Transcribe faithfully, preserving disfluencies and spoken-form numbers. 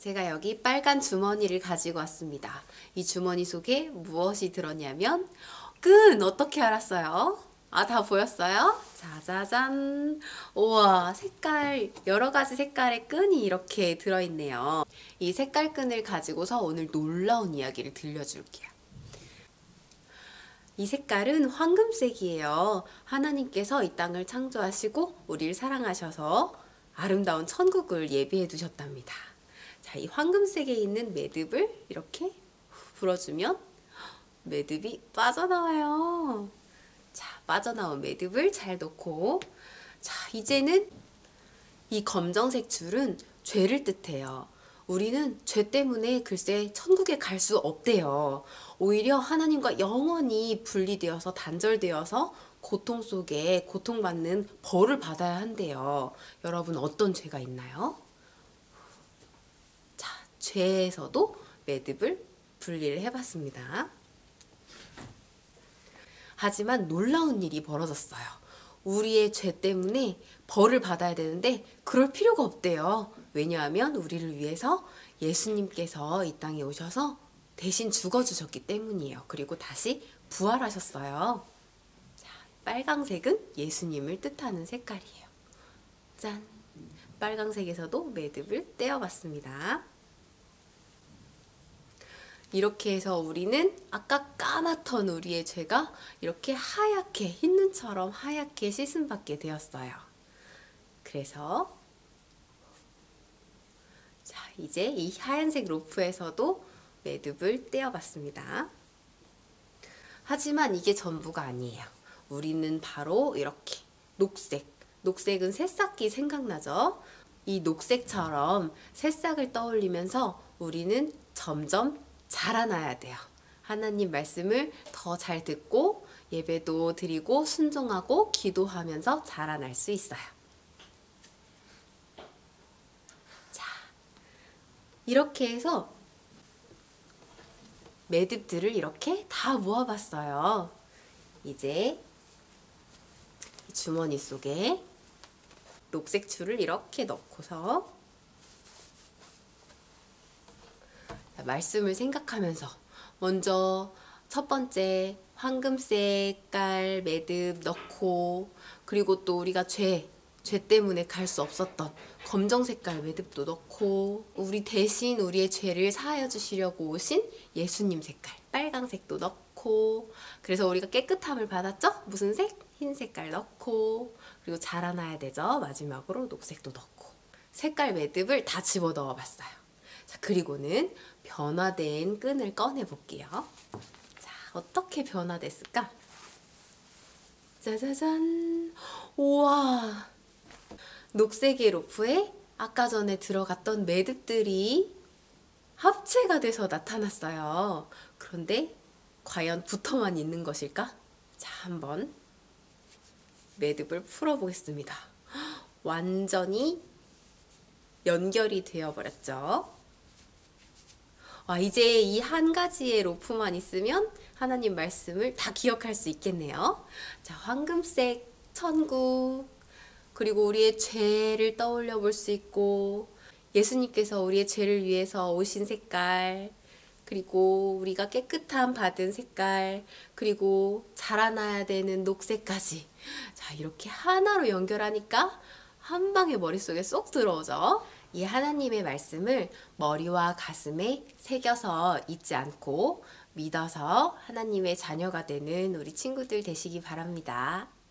제가 여기 빨간 주머니를 가지고 왔습니다. 이 주머니 속에 무엇이 들었냐면 끈! 어떻게 알았어요? 아, 다 보였어요? 짜자잔! 우와, 색깔, 여러 가지 색깔의 끈이 이렇게 들어있네요. 이 색깔 끈을 가지고서 오늘 놀라운 이야기를 들려줄게요. 이 색깔은 황금색이에요. 하나님께서 이 땅을 창조하시고 우리를 사랑하셔서 아름다운 천국을 예비해 두셨답니다. 자, 이 황금색에 있는 매듭을 이렇게 불어주면 매듭이 빠져나와요. 자, 빠져나온 매듭을 잘 놓고, 자, 이제는 이 검정색 줄은 죄를 뜻해요. 우리는 죄 때문에 글쎄 천국에 갈 수 없대요. 오히려 하나님과 영원히 분리되어서 단절되어서 고통 속에 고통받는 벌을 받아야 한대요. 여러분, 어떤 죄가 있나요? 자, 죄에서도 매듭을 분리를 해봤습니다. 하지만 놀라운 일이 벌어졌어요. 우리의 죄 때문에 벌을 받아야 되는데 그럴 필요가 없대요. 왜냐하면 우리를 위해서 예수님께서 이 땅에 오셔서 대신 죽어주셨기 때문이에요. 그리고 다시 부활하셨어요. 자, 빨강색은 예수님을 뜻하는 색깔이에요. 짠! 빨강색에서도 매듭을 떼어봤습니다. 이렇게 해서 우리는 아까 까맣던 우리의 죄가 이렇게 하얗게, 흰 눈처럼 하얗게 씻음받게 되었어요. 그래서 자, 이제 이 하얀색 로프에서도 매듭을 떼어봤습니다. 하지만 이게 전부가 아니에요. 우리는 바로 이렇게 녹색, 녹색은 새싹이 생각나죠? 이 녹색처럼 새싹을 떠올리면서 우리는 점점 자라나야 돼요. 하나님 말씀을 더 잘 듣고 예배도 드리고 순종하고 기도하면서 자라날 수 있어요. 자, 이렇게 해서 매듭들을 이렇게 다 모아봤어요. 이제 주머니 속에 녹색 줄을 이렇게 넣고서 말씀을 생각하면서 먼저 첫 번째 황금 색깔 매듭 넣고, 그리고 또 우리가 죄, 죄 때문에 갈 수 없었던 검정 색깔 매듭도 넣고, 우리 대신 우리의 죄를 사하여 주시려고 오신 예수님 색깔 빨강색도 넣고, 그래서 우리가 깨끗함을 받았죠? 무슨 색? 흰 색깔 넣고, 그리고 자라나야 되죠? 마지막으로 녹색도 넣고, 색깔 매듭을 다 집어 넣어 봤어요. 자, 그리고는 변화된 끈을 꺼내 볼게요. 자, 어떻게 변화됐을까? 짜자잔! 우와! 녹색의 로프에 아까 전에 들어갔던 매듭들이 합체가 돼서 나타났어요. 그런데 과연 붙어만 있는 것일까? 자, 한번 매듭을 풀어 보겠습니다. 완전히 연결이 되어 버렸죠. 아, 이제 이 한 가지의 로프만 있으면 하나님 말씀을 다 기억할 수 있겠네요. 자, 황금색 천국, 그리고 우리의 죄를 떠올려 볼 수 있고, 예수님께서 우리의 죄를 위해서 오신 색깔, 그리고 우리가 깨끗함 받은 색깔, 그리고 자라나야 되는 녹색까지. 자, 이렇게 하나로 연결하니까 한 방에 머릿속에 쏙 들어오죠. 이 하나님의 말씀을 머리와 가슴에 새겨서 잊지 않고 믿어서 하나님의 자녀가 되는 우리 친구들 되시기 바랍니다.